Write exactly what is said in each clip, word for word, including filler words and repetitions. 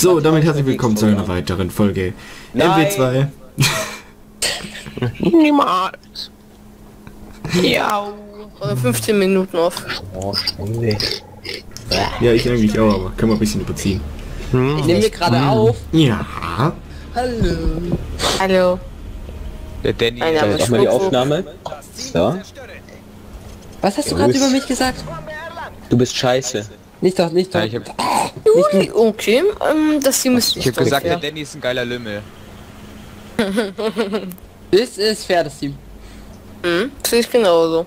So, damit herzlich willkommen zu einer weiteren Folge M W zwei. Niemals. Ja. fünfzehn Minuten auf. Oh, Schwede. Ja, ich eigentlich auch, aber können wir ein bisschen überziehen. Hm. Ich nehme mir gerade Hm. auf. Ja. Hallo. Hallo. Der Danny, Mein Name äh, ist mach mal die Schmuck. Aufnahme. So. Was hast du gerade über mich gesagt? Du bist scheiße. Nicht doch, nicht doch. Ja, ich hab, Ui, okay, ähm, das hier müsste ich hab gesagt, ja. der Danny ist ein geiler Lümmel. Das ist fair, das Team. Hm, sehe ich genauso.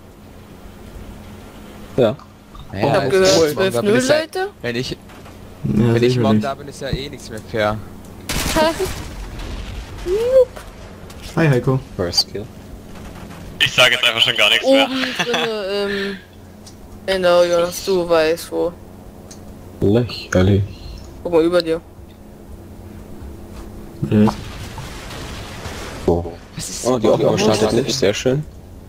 Ja. Ich hab gehört, zwölf null Leute. Wenn ich, Ja, wenn ich morgen sicherlich. da bin, ist ja eh nichts mehr fair. Hi Heiko. First Kill. Ich sage jetzt einfach schon gar nichts mehr. Oben drinne, ähm, genau, Jonas, du weißt wo. Lächerlich. Guck mal über dir. Ja. Oh, oh die Aufnahme startet nicht. Sehr schön.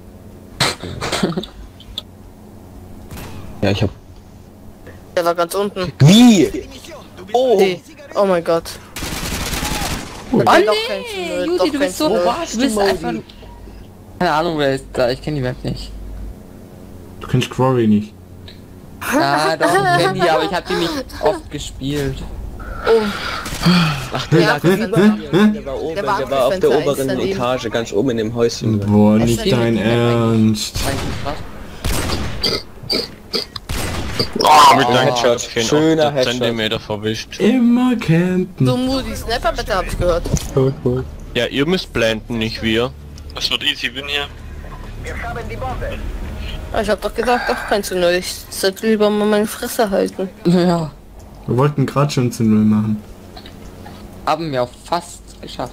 Ja, ich hab... Der war ganz unten. Wie? Oh! Nee. Oh mein Gott. Oh, Ah, Oh doch nee, kein Ziel, Juti, doch du kein bist so... Ziel. Du bist einfach... Keine Ahnung, wer ist da. Ich kenne die Map nicht. Du kennst Quarry nicht. Ah, doch, ich kenne die, aber ich habe die nicht oft gespielt. Oh, Ach, der Ja, lag hä? über Hä? mir. Hä? Der war oben, Der war der war auf am der Fenster, oberen eins daneben. Etage, ganz oben in dem Häuschen. Boah, nicht stimmt. dein Ernst. Oh, mit Oh, deinem Headshot. Headshot. Schöner Headshot. Zentimeter verwischt. Immer campen. so Moody Snapper bitte hab ich gehört. Gut, gut. Ja, ihr müsst blenden, nicht wir. Das wird easy win hier. Ah, ich hab doch gesagt, doch kein zu null. Ich sollte lieber mal meine Fresse halten. Ja, Wir wollten gerade schon zu null machen. haben wir auch fast geschafft.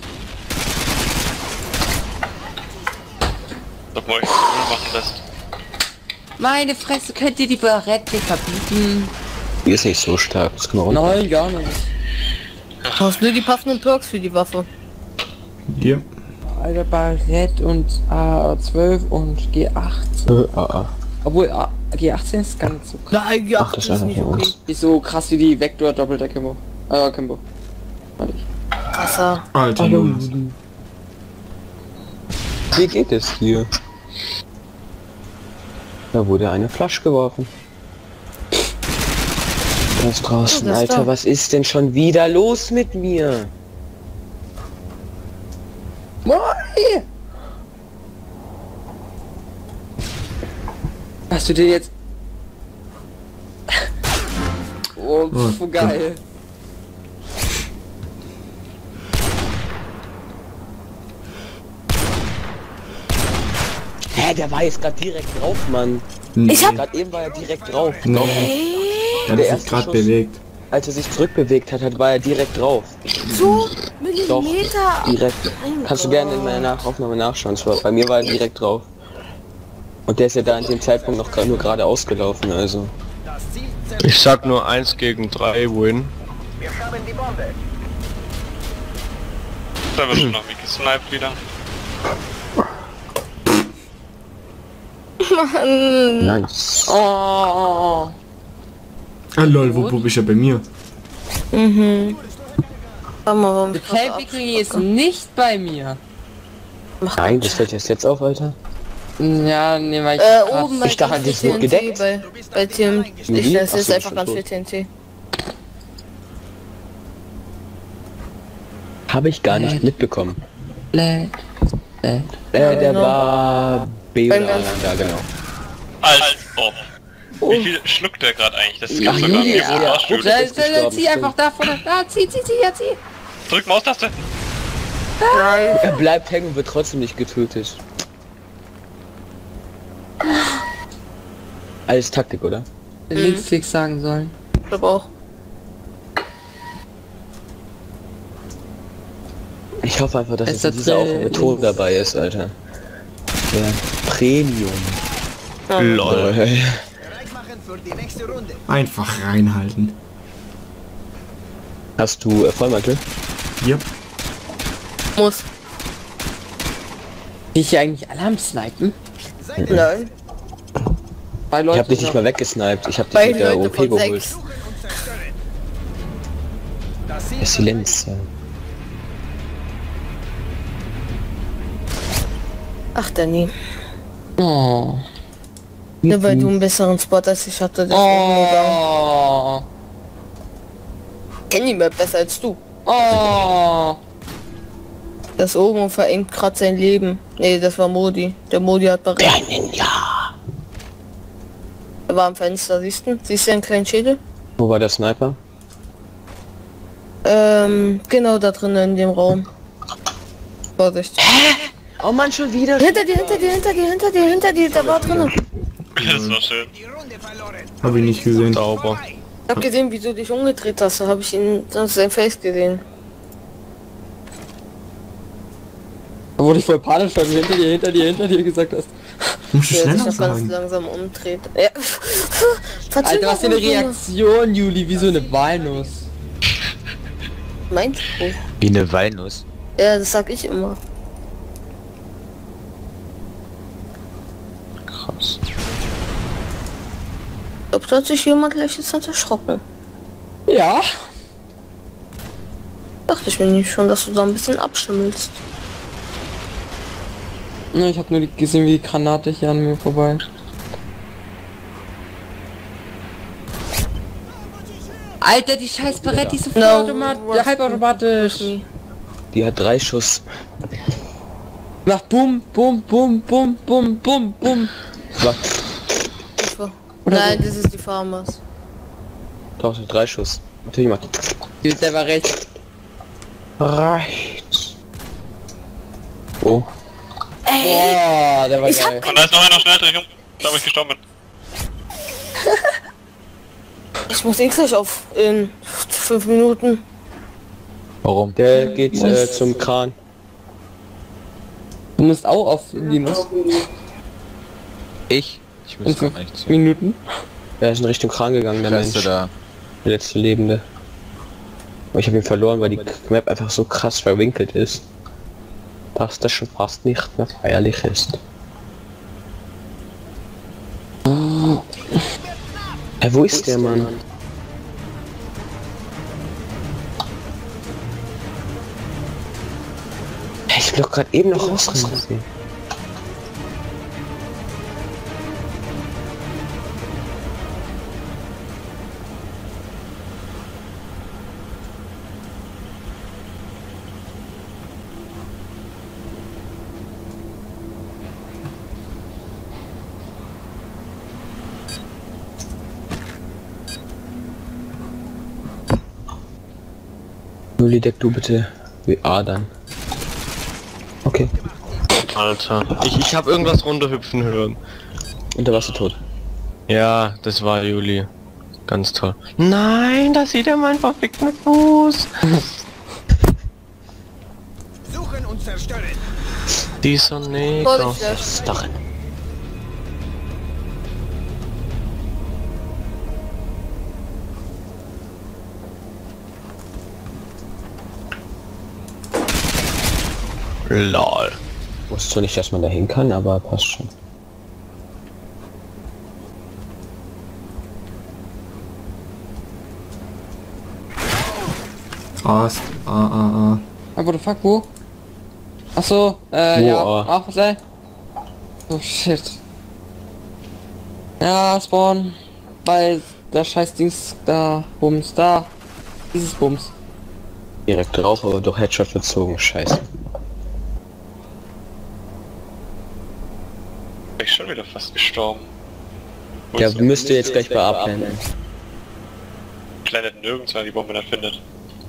Obwohl ich es machen lässt. Meine Fresse, könnt ihr die Barrette verbieten? Die ist nicht so stark, das kann man runter. Nein, gar nicht. Hast du die passenden Perks für die Waffe? Hier. Alter, Barrette und A zwölf und G achtzehn. Äh, ah, ah. Obwohl A G achtzehn ist gar nicht so krass. Nein, ja, Ach, das ist einfach von uns. Nicht so krass wie die Vector Doppelter Kimbo. Äh, Kimbo. Fand ich. Krasser. Alter Jonas. Wie geht es hier? Da wurde eine Flasche geworfen. Da ist draußen, Oh, das ist Alter, da. was ist denn schon wieder los mit mir? Moi! Hast du dir jetzt... Oh, Oh pf, geil. Hä, der war jetzt gerade direkt drauf, Mann. Ich hab... Gerade eben war er direkt drauf. Nee. Er hat Der sich erste gerade Schuss. bewegt. Als er sich zurückbewegt hat, hat war er direkt drauf. So Doch, Millimeter. direkt. Mein Kannst du Gott. gerne in meiner Nach Aufnahme nachschauen. Es war- Bei mir war er direkt drauf. Und der ist ja da an dem Zeitpunkt noch gra- nur gerade ausgelaufen, also. Ich sag nur eins gegen drei Win. Da wird schon noch wie gesniped wieder. Mann. Nice. Oh, oh, Ah lol, wo, wo bist du bei mir? Mhm. Warte mal, warum oh. ich Die Camping ist nicht bei mir. Nein, das fällt erst jetzt auf, Alter. Ja, ne, weil ich... Äh, grad- oben bei Ich dachte, ganz die ist viel nur T N T, gedeckt. Bei, bei T N T. Ich Wie? das Ach ist so, einfach schon ganz tot. viel T N T. Habe ich gar nicht mitbekommen. Lä- lä- Äh, der genau. war Beola, Beim ganzen- da genau. Als ob. Wie viel schluckt der gerade eigentlich? Das kann sogar Julia, nicht so ja. ausschütteln. Da, ist da, da, gestorben, zieh einfach da vorne. Da, zieh, zieh, zieh, ja, zieh. Drück Maustaste. Er bleibt hängen und wird trotzdem nicht getötet. Alles Taktik, oder? Linksklick sagen sollen. Ich glaube auch. Ich hoffe einfach, dass Es es in hat dieser Aufnahme Training. Ton dabei ist, Alter. Der Premium. Lol. Einfach reinhalten. Hast du äh, Vollmantel? Yep. Muss. Die hier eigentlich alle am Snipen? Nein. Bei Ich Leuten hab dich nicht mal weggesniped, ich hab dich Bei mit der O Leute P von geholt. sechs. Silenz. Ja. Ach, Danny. Oh. Nur weil du einen besseren Spot als ich hatte. deswegen Oh. kenn die Map besser als du. Oh. Das oben verengt gerade sein Leben. Nee, das war Modi. Der Modi hat bereit. Ja. Er war am Fenster, siehst du? Siehst du einen kleinen Schädel? Wo war der Sniper? Ähm, genau da drinnen in dem Raum. Vorsicht. Oh Mann, schon wieder. Hinter dir, hinter dir, hinter dir, hinter dir, hinter dir, da war drinnen. Das war schön. Hab ich nicht gesehen. Sauber. Ich hab gesehen, wie du dich umgedreht hast, da habe ich ihn, das sein Face gesehen. Da wurde ich voll panisch, weil du hinter dir, hinter dir, hinter dir gesagt hast. Musst du Der sich schneller noch ganz sagen. langsam umdreht. Ja. Alter, was für eine Reaktion, Juli, wie so eine Walnuss. Mein Spruch. Wie eine Walnuss. Ja, das sag ich immer. Krass. Ich glaub, da hat sich jemand gleich jetzt erschrocken. Ja. Dachte ich mir nicht schon, dass du da ein bisschen abschimmelst. Ne, ich habe nur gesehen, wie die Granate hier an mir vorbei. Alter, die scheiß Barrett, die ist so No, vollautomat ja, halbautomatisch. Die hat drei Schuss. Macht bum, bum, bum, bum, bum, bum, bum. Was? Oder Nein, das ist die Farmers. Doch, die hat drei Schuss. Natürlich macht Die ist selber recht. Reicht. Oh. Boah, der war Ich hab geil. Und da ist noch einer schnell drin, da wo ich gestorben bin. Ich muss eh gleich auf in fünf Minuten. Warum? Der geht äh, zum Kran. Du musst auch auf Linus. Ich? Ich In muss gar fünf nichts. Minuten. Er ist in Richtung Kran gegangen, der Bist du Mensch. da? Der letzte Lebende. Aber ich habe ihn verloren, weil die Map einfach so krass verwinkelt ist. Dass das schon fast nicht mehr feierlich ist. Hey, wo ist der Mann? Hey, ich bin doch gerade eben noch rausrennen gesehen. Juli, deck du bitte wie A dann. Okay. Alter. Ich, ich habe irgendwas runterhüpfen hören. Und da warst du tot. Ja, das war Juli. Ganz toll. Nein, da sieht er meinen verfickten Fuß. Suchen und zerstören. Dieser Neger. Vorsicht, Flash. Darin. Lol. Wusste zwar nicht, dass man da hin kann, aber passt schon. Fast. Ah, ah, ah. Ah, what the fuck, wo? Achso, äh, Wo, ja. ah? Ach, was ey? Oh shit. Ja, Spawn. Weil der scheiß Dings da, Bums, da. Dieses Bums. Direkt drauf, aber durch Headshot verzogen. Scheiße. Bin ich schon wieder fast gestorben. Wo Der ist müsste jetzt gleich bei A planen. Planet nirgends, wenn er die Bombe dann findet.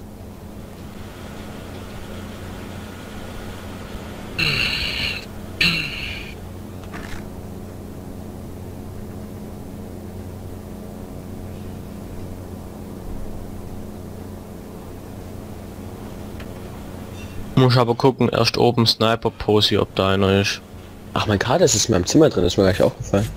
Muss aber gucken, erst oben Sniper Posi, ob da einer ist. Ach, mein Kader ist in meinem Zimmer drin, ist mir gleich aufgefallen.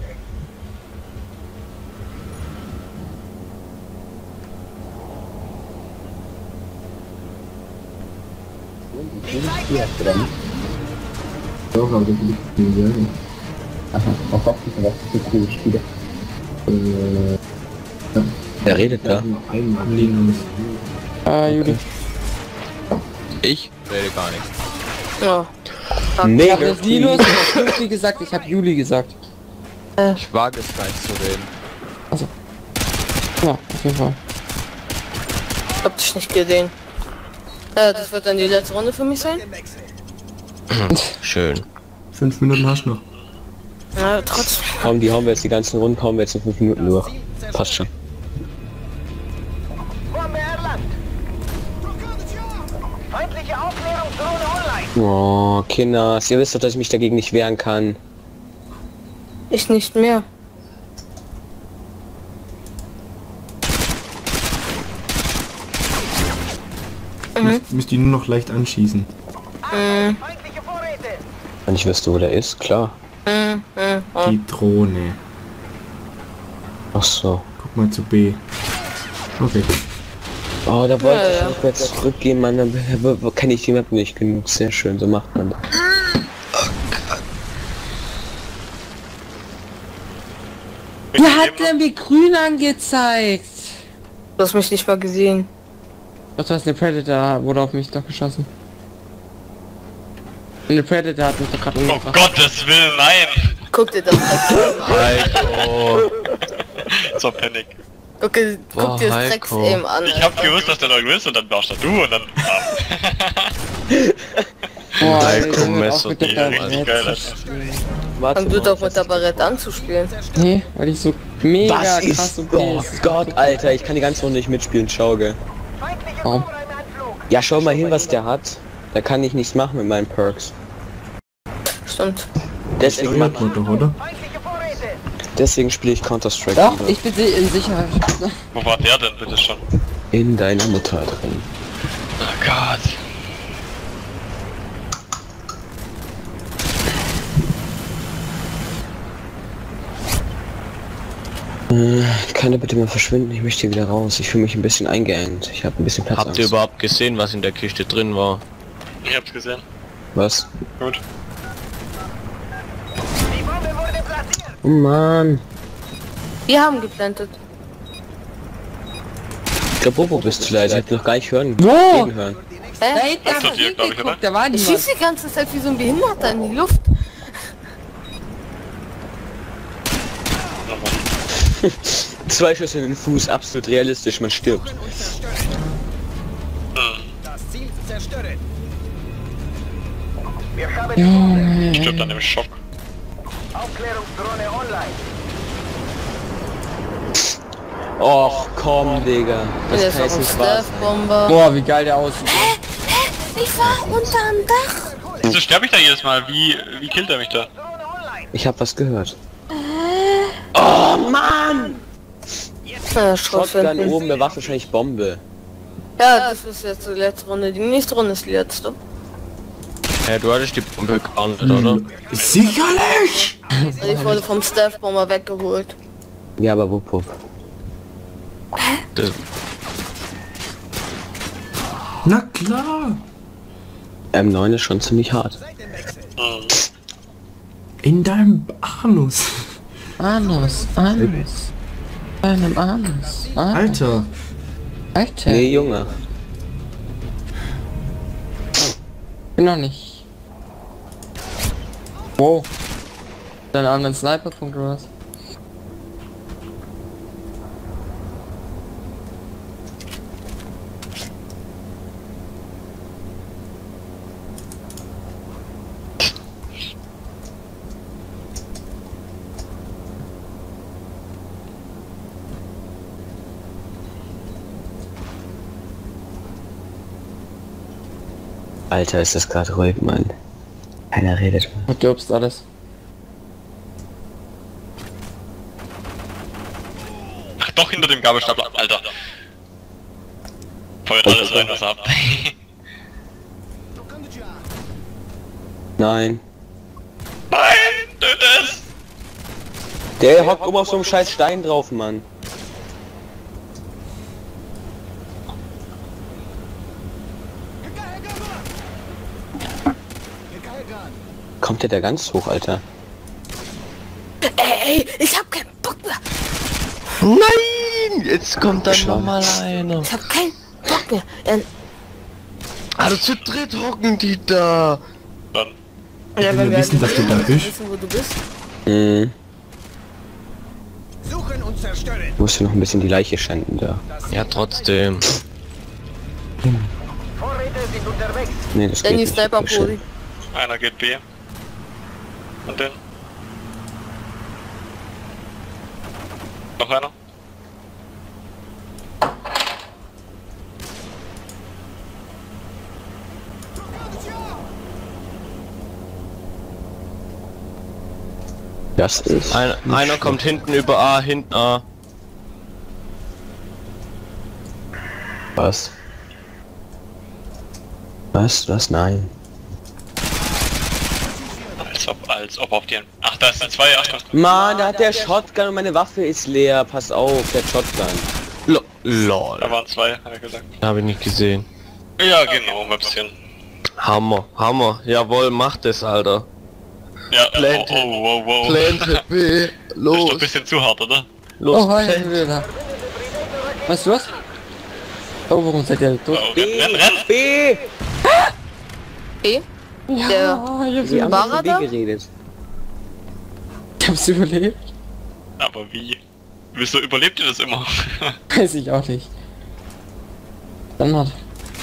Wer redet da? Linus. Äh, Juli. Ich rede gar nicht. Ja. Ich habe das Linus, ich hab Juli gesagt, ich habe Juli gesagt. Ich wage es gar nicht zu reden. Ja, auf jeden Fall. Ich hab dich nicht gesehen. Ja, das wird dann die letzte Runde für mich sein. Schön. Fünf Minuten hast du noch. Ja, trotzdem. Komm, die haben wir jetzt die ganzen Runden, kommen wir jetzt in fünf Minuten durch. Passt schon. Bombe erlangt. Feindliche Aufklärungsdrohne online. Oh, Kinders, ihr wisst doch, dass ich mich dagegen nicht wehren kann. Ich nicht mehr. Mhm. Müsst ihr nur noch leicht anschießen. Mhm. Feindliche Vorräte. Und ich wüsste, wo der ist, klar. Mhm. Mhm. Die Drohne. Ach so. Guck mal zu B. Okay. Oh, da wollte Ja, ich ja. auch jetzt zurückgehen, Mann. Dann kenne ich die Map nicht genug. Sehr schön, so macht man das. Wer hat denn wie grün angezeigt? Du hast mich nicht mal gesehen. Das heißt, der Predator wurde auf mich doch geschossen. Und der Predator hat mich doch gerade Oh umgebracht. Gottes Willen, nein! Guck dir das an. Heiko. So Panik. Guck dir, guck Boah, dir das Heiko. Drecks-Aim an. Ich hab gewusst, dass der noch ist und dann warst da du und dann... Boah, Heiko, ich hör Messer, auf mit der die Barrette richtig geil, zu Alter. spielen. Warte Fang du mal, doch mit was der ist- Barrette anzuspielen. Nee, weil ich so mega Was krass ist... so Oh Gott, Alter, ich kann die ganze Runde nicht mitspielen, Schauge. Feindliche Warum? Bomber im Anflug. Ja, schau mal hin, was der hat. Da kann ich nichts machen mit meinen Perks. Stimmt. Deswegen, mach, Steuert man doch, oder? Feindliche Vorräte. deswegen spiele ich Counter-Strike Doch, lieber. ich bin si- in Sicherheit. Wo war der denn bitte schon? In deiner Mutter drin. Oh Gott. Äh, kann er bitte mal verschwinden? Ich möchte hier wieder raus. Ich fühle mich ein bisschen eingeengt. Ich habe ein bisschen Platz. Habt ihr überhaupt gesehen, was in der Kiste drin war? Ich hab's gesehen. Was? Gut. Die Bombe wurde platziert. Oh Mann. Wir haben geplantet. Ich glaube, Bobo bist zu leise. Ich hab noch gar nicht hören. Wo? Reden hören. Da Hä? hinten hat zu man dir, glaub ich, hingeguckt, oder? da war Ich niemand. schieße die ganze Zeit wie so ein Behinderter in die Luft. Zwei Schüsse in den Fuß, absolut realistisch, man stirbt. Suchen und zerstören. Das Ziel zerstören. Wir haben die Bombe. Ich stirb dann im Schock. Aufklärungsdrohne online. Och, komm, Digga. Das Der kann ist jetzt auch ein nicht wahr sein. Stealth-Bomber. Boah, wie geil der aussieht. Ich war unterm Dach. Wieso sterbe ich da jedes Mal? Wie, wie killt er mich da? Drohne online. Ich hab was gehört. Ja, Schrott Shotgun finden. oben, der war wahrscheinlich Bombe. Ja, das ist jetzt die letzte Runde. Die nächste Runde ist die letzte. Hä, du hattest die Bombe gar nicht, oder? Sicherlich! Ich wurde vom Stealth-Bomber weggeholt. Ja, aber wupp wupp. Das, Na klar! M neun ist schon ziemlich hart. In deinem Anus. Anus, Anus. Einem Anus. Anus. Alter. Alter. Nee, Junge. Bin noch nicht. Wow. Deinen anderen Sniper-Punkt oder was? Alter, ist das gerade ruhig, Mann. Keiner redet mehr. Du glaubst alles. Ach doch, hinter dem Gabelstapler, Alter. Feuert alles rein, was er habt. Nein. Nein, töte es! Der hockt oben auf so einem scheiß Stein drauf, Mann. Kommt der da ganz hoch, Alter? Ey, ich hab keinen Bock mehr. nein! Jetzt kommt dann Schade. nochmal einer. Ich hab keinen Bock mir. Ähm, Also zu dritt hocken die da. Dann. ja, wir wissen, dass du da bist. wissen, wo du bist. Mhm. Suchen und zerstören. Ich muss ja noch ein bisschen die Leiche schänden da. Ja, trotzdem. Vorräte sind unterwegs. Nee, das geht Danny nicht. Sniper Das ist Poli. Einer geht B. Und dann? Noch einer? Das ist... Ein, einer kommt hinten über A, hinten A. Was? Was? Was? Nein. Als ob, als ob auf den. Ach, da ist der zwei, Achtung. Mann, da hat der Shotgun und meine Waffe ist leer. Pass auf, der Shotgun. Lo lol. Da waren zwei, hat er gesagt. Habe ich nicht gesehen. Ja, genau, Möpschen. Hammer, Hammer. Jawohl, mach das, Alter. Ja, oh, Plant- oh, wow, wow. Plante B. Das ist doch ein Los. bisschen zu hart, oder? Los, Oh, hi, plant. wieder. Weißt du was? Oh, warum seid ihr tot? Oh, renn, renn, renn! B! B? Ja, Der- ich hab's, Sie haben War von er B da? geredet. ich hab's überlebt. Aber wie? Wieso überlebt ihr das immer? Weiß ich auch nicht. Dann hat.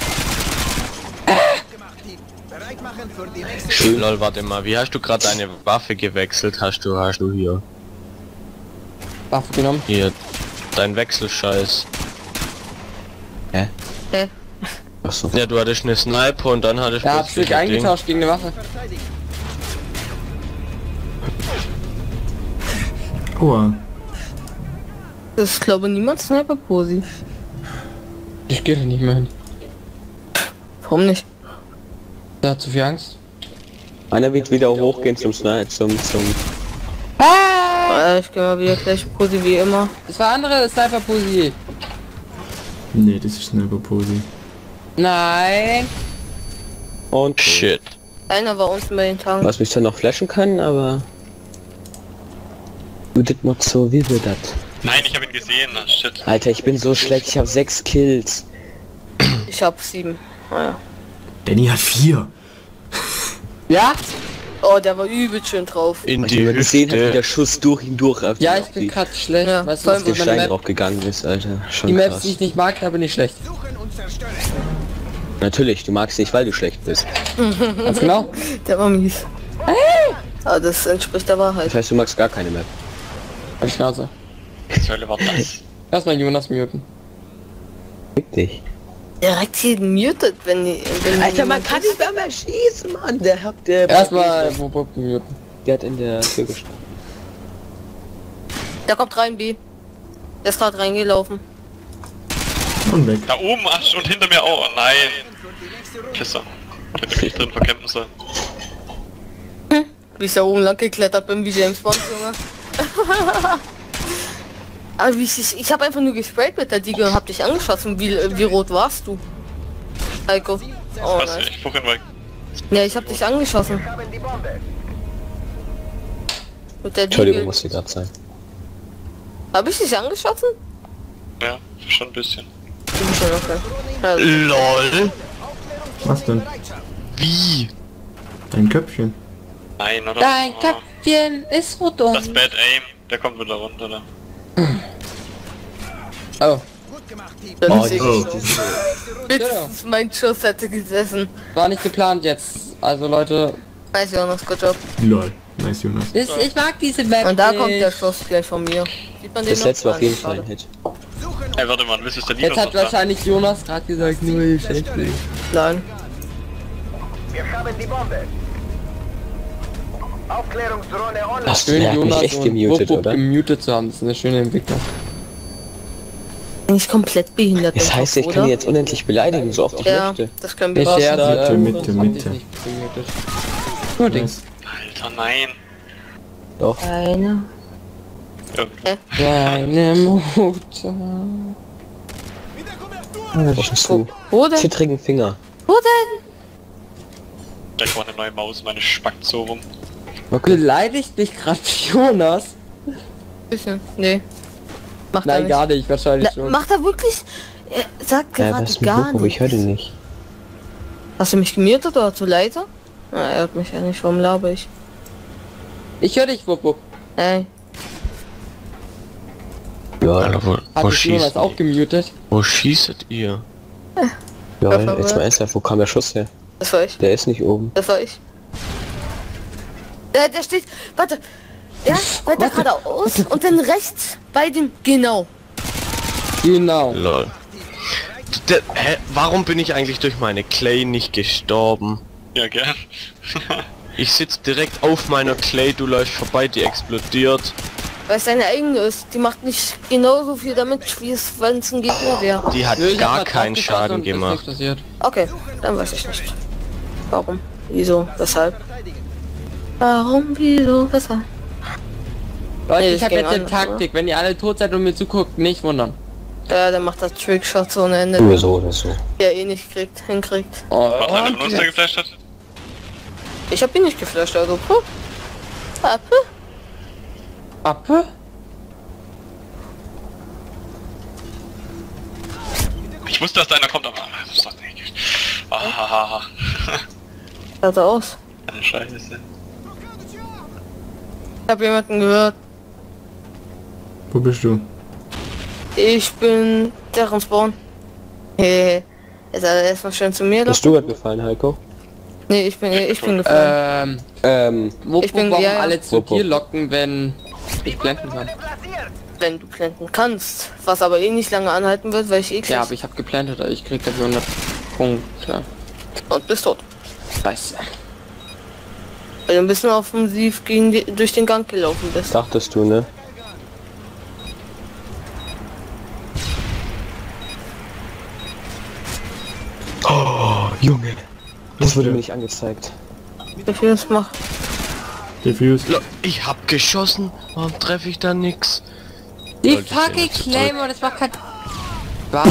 Gemacht, Team. Bereit machen für die nächste. Schön. Lol, warte mal, wie hast du gerade deine Waffe gewechselt? Hast du, hast du hier. Waffe genommen. Hier, dein Wechselscheiß. Hä? Hä? Achso. Ja, du hattest eine Sniper und dann hattest Er hat sich ein Ding. eingetauscht gegen eine Waffe. Verteidigen. Aua. Das ist, glaube ich, niemand Sniper Posi. Ich gehe da nicht mehr hin. Warum nicht? Der hat zu viel Angst. Einer wird wieder hochgehen zum Sniper, zum, zum... Äh, ich gehe mal wieder gleich Posi wie immer. Das war andere Sniper Pussy. Nee, das ist Sniper Posi. Nein. Und... Shit. Einer war unten bei den Tagen. Was mich dann noch flashen kann, aber... Du dit not so wie wir das. Nein, ich habe ihn gesehen. Ah, shit. Alter, ich bin so schlecht, ich habe sechs Kills. Ich hab sieben. Naja. Danny hat vier. Ja? Oh, der war übel schön drauf. In Weil ich die immer gesehen habe, wie der Hüfte. Schuss durch ihn durch auf die, Ja, auf ich bin die, gerade schlecht. Ja, weißt du, vor was allem, den meine Stein Map, drauf gegangen ist, Alter. Schon die Maps, krass. die ich nicht mag, da bin ich schlecht. Suchen und zerstören. Natürlich, du magst nicht, weil du schlecht bist. Ganz genau. Der war mies. Aber das entspricht der Wahrheit. Das heißt, du magst gar keine Map. Halt die Schnauze. Was zur Hölle war das? Erstmal Jonas muten. Fick dich. Direkt hier muted, wenn die... Wenn Alter, man jemand kann ist. nicht mehr schießen, Mann. Der hat der... Erstmal wo- wo- muten. Der hat in der Tür gestanden. Der kommt rein, B. Der ist gerade reingelaufen. Und weg. Da oben ach, und hinter mir auch. Oh, nein. Pisser. Hätte mich nicht drin verkämpfen sollen. Wie ich da oben lang geklettert bin, wie James Bond, Junge. Aber wie ich, ich habe einfach nur gesprayt mit der Diege und hab dich angeschossen. Wie, wie rot warst du? Heiko. Oh Was? nein. Ich fuhr ihn weg. Ja, ich hab dich angeschossen. Haben die Bombe. Mit der Entschuldigung, Diege. muss sie gerade sein. Hab ich dich angeschossen? Ja, schon ein bisschen. Du bist schon okay. Also, LOL. Was denn? Wie? Dein Köpfchen. Nein, oder? Dein Oh, Köpfchen ist rot das und... Bad Aim. Der kommt wieder runter, da. Oh, Gut gemacht, Team. dann Oh, ist ich oh. so. Mindestens mein Schuss hätte gesessen. war nicht geplant jetzt. Also Leute, Weiß ja noch, good job. Lol. Nice, Jonas. ich, ich mag diese Map Und da nicht. kommt der Schuss gleich von mir. Sieht man den Das noch? letzte war auf Nein, jeden Fall schade. ein Hit. Suchen Ey, warte mal, wisst ihr, der Jetzt Linus hat noch da? wahrscheinlich Jonas gerade gesagt, nur ich schlecht bin. Nein. Wir haben die Bombe. Aufklärungsdrohne online. Das Schön hat mich Jonas echt und gemutet, Wupp Wupp oder? gemutet zu haben, das ist eine schöne Entwicklung. Nicht komplett behindert. Das im heißt, Kopf, ich kann oder? ihn jetzt unendlich beleidigen, so oft ich Ja, möchte. das können Der wir. Was Scherz, da? äh, Mitte, sonst hab ich Mitte. nicht gemutet. Nur Ding. Nice. Alter, nein. Doch. Eine. Ja, Deine Mutter. Was bist du? Wo denn? Zittrigen Finger. Wo denn? ich brauche eine neue Maus, meine spackt so rum. Okay. Beleidigt mich gerade Jonas? Bisschen. Nee. Macht er Nein, nicht. gar nicht, wahrscheinlich Na, schon. macht er wirklich? Er sagt Ja, gerade was ist mit gar Loco? Ich höre nichts. den nicht. Hast du mich gemutet oder zu leise? Na, er hört mich ja nicht, warum laber ich? Ich höre dich, Wupp, Wupp. Ey, Ja, Alter, wo, Hat wo ich Jonas schießt auch gemutet? Wo schießt ihr? ja, jetzt mal ernsthaft, wo kam der Schuss her? das war ich. Der ist nicht oben. Das war ich. Der, der steht. Warte. Ja, weiter geradeaus und dann rechts bei dem. Genau. Genau. Lol. Der, hä, warum bin ich eigentlich durch meine Clay nicht gestorben? Ja, gern. Ich sitz direkt auf meiner Clay, du läufst vorbei, die explodiert. Weil es seine eigene ist. Die macht nicht genauso viel damit, wie es, wenn es ein Gegner wäre. Die hat Nö, ich hab gar mal keinen draufgeschossen Schaden und ist gemacht. nichts passiert. Okay, dann weiß ich nicht. Warum? Wieso? Weshalb? Warum? Wieso? Weshalb? Leute, Nee, ich das habe ging jetzt eine anders, Taktik. Wenn ihr alle tot seid und mir zuguckt, nicht wundern. Ja, der macht das Trickshot so ohne Ende. Nur so oder so. Die er eh nicht kriegt, hinkriegt. Oh, Was einer und von uns, der geflasht hat? Ich hab ihn nicht geflasht, also puh. Ah, puh. Appe? Ich wusste, dass da einer kommt, aber... Das sagt nicht. Ah, Schaut er aus. eine Scheiße. Ich hab jemanden gehört. Wo bist du? Ich bin deren Spawn. Hehehe. Jetzt hat er erstmal schön zu mir. Bist du gerade gefallen, Heiko? Nee, ich bin, ich bin gefallen. Ähm, Ähm, wo, Ich bin- warum ja, ja. alle zu Wupp, wupp. dir locken, wenn ich blenden kann? Wenn du planten kannst. Was aber eh nicht lange anhalten wird, weil ich eh krieg. Ja, aber ich habe geplantet, ich krieg dafür hundert Punkte. Und bist tot. Scheiße. Weil du ein bisschen offensiv gegen die, durch den Gang gelaufen bist. dachtest du, ne? Oh, Junge. Das wurde mir nicht angezeigt. Wie viel es macht. Diffuse. Lo- Ich hab geschossen, warum treffe ich da nix? Die Sollte ich fucking den jetzt Claymore, das macht kein... Was?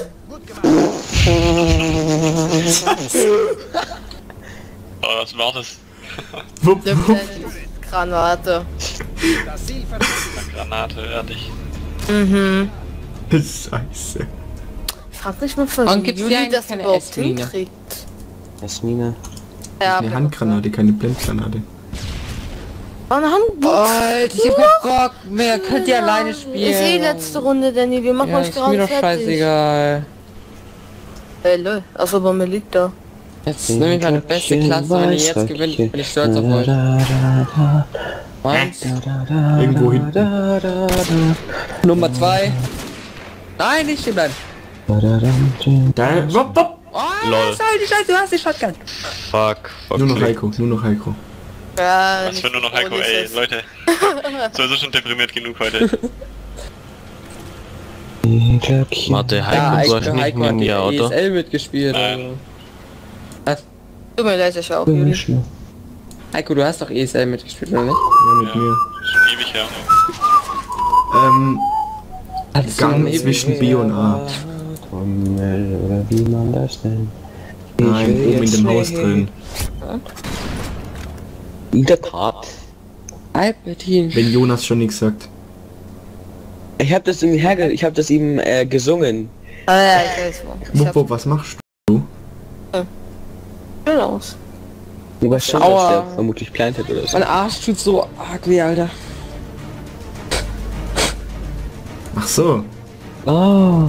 Oh, was war das? Wupp, Der wupp. Plan ist Granate. Das Ziel verteidigt. Granate, ehrlich. Mhm. Scheiße. Ich frag mich mal, für Warum gibt's hier Juli eigentlich das keine überhaupt S-Mine? hinkriegt. Jasmine. Ja, Eine Handgranate, keine Blendgranate. Oh, eine Hand. Alter, ich hab keinen Bock mehr, könnt ihr alleine spielen. Ist eh letzte Runde, Danny. Wir machen Ja, euch ist mir gerade doch fertig. scheißegal. Ey, lol. Achso, bei mir liegt da. Jetzt nehme ich meine beste Klasse, wenn ihr jetzt gewinnt, bin ich stolz auf euch. Eins, Irgendwo hinten. Nummer zwei. Nein, nicht stehen bleiben. Da, wupp, wupp. Oh, Lol. Scheiße, Scheiße, du hast die Shotgun. Fuck, fuck. Nur noch Klick. Heiko, nur noch Heiko. Ja, Was für nicht nur noch so Heiko, nicht ey, jetzt. Leute. Sowieso schon deprimiert genug heute. Warte, Heiko, Ja, du hast Heiko, nicht Heiko hat die Ninja, E S oder? L mitgespielt. Nein. Also. Tut mir leid, ich auch. Juli. Heiko, du hast doch E S L mitgespielt, oder nicht? Ja, mit Ja. mir. Ewig her. Ähm, Hattest du Gang noch zwischen B und A. Oder wie man das nennt. Nein, will oben in jetzt dem Haus nicht. drin. In der Tat. Albertin. Wenn Jonas schon nichts sagt. Ich hab das ihm herge... Ich hab das ihm äh, gesungen. Ah ja, ich weiß wo. Ich Wupp, hab wupp, was machst du? schön aus. Du weißt schon, Aua. dass der vermutlich plantet oder so. Mein Arsch tut so arg weh, Alter. Ach so. Oh.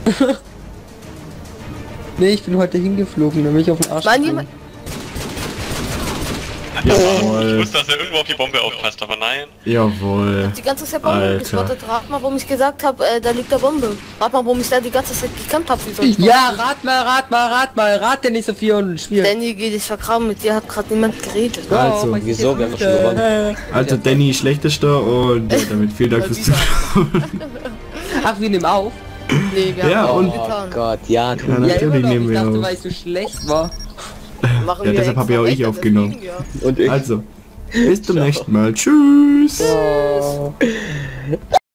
Nee, ich bin heute hingeflogen, nämlich auf den Arsch. Mann, geflogen. jemand. Ich Jawohl. wusste, dass er irgendwo auf die Bombe aufpasst, aber nein. Jawohl. Die ganze Zeit Bombe Alter. gespottet. Rat mal, warum ich gesagt habe, äh, da liegt der Bombe. Rat mal, warum ich da die ganze Zeit gekämpft habe. Wie so ein Ja, rat mal, rat mal, rat mal, rat dir nicht so viel und spiel. Danny, geh dich vergraben. Mit dir hat gerade niemand geredet. Also, Oh, Wieso? Wir haben doch schon gewonnen. Also Danny schlechtester und ja, damit vielen Dank fürs Zuschauen. Ach, wir nehmen auf. Nee, wir Ja, haben und- auch getan. Oh Gott, ja, du. Ja, Ja, natürlich immer noch. nehmen Ich wir dachte, auf. weil ich so schlecht war. Machen Ja, wir deshalb hab extra ja auch ich weiter, aufgenommen. deswegen, ja. Und ich. Also, bis zum nächsten Mal. Tschüss. Oh.